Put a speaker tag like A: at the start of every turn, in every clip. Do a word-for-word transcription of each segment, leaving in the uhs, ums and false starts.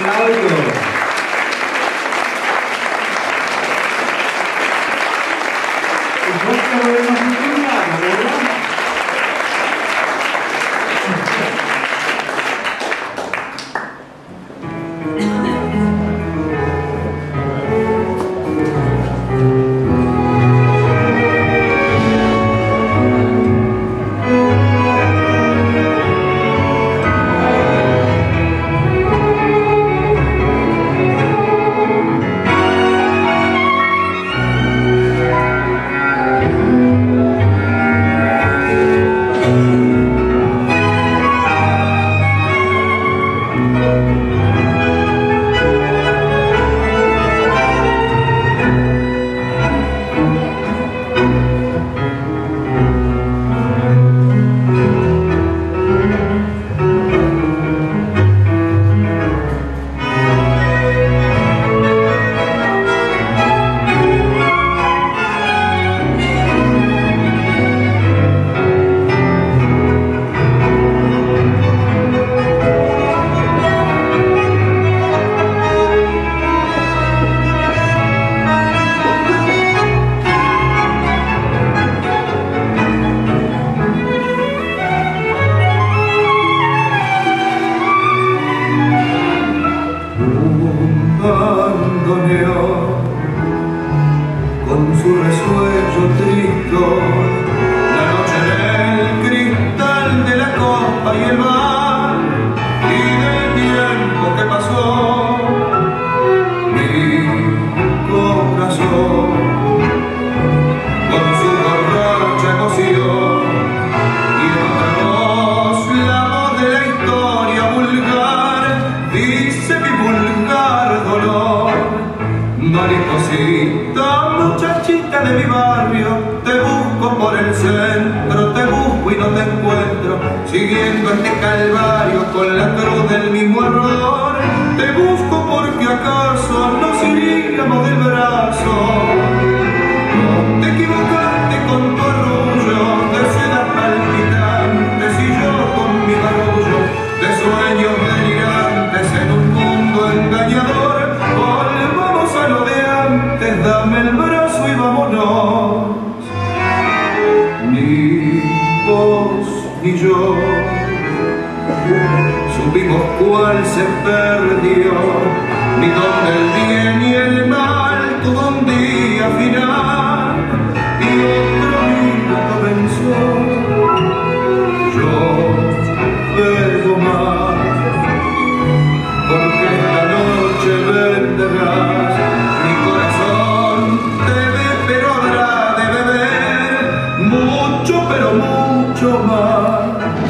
A: aplauso.
B: Con su resuello tristón, la noche del cristal de la copa y el mar, y del tiempo que pasó, mi corazón, con su borracha emoción, y otra voz, la voz de la historia vulgar, dice mi vulgar dolor. Mariposita, muchachita de mi barrio, te busco por el centro, te busco y no te encuentro, siguiendo este calvario con la cruz del mismo error. Te busco porque acaso nos iríamos del brazo. Te equivocaste con tu arrullo de sedas palpitantes y yo con mi barullo de sueños delirantes en un mundo engañador. Volvamos a lo de antes, dame el brazo y vámonos. Ni vos ni yo supimos cuál se perdió, ni dónde el bien y el mal tuvo un día final y otro día comenzó. Yo pego más porque esta noche vendrás, mi corazón te ve pero habrá de beber mucho pero mucho más.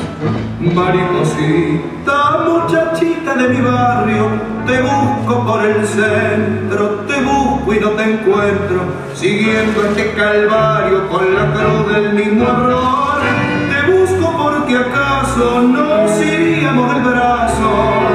B: Mariposita, muchachita de mi barrio, te busco por el centro, te busco y no te encuentro, siguiendo este calvario con la cruz del mismo error. Te busco porque acaso nos iríamos del brazo.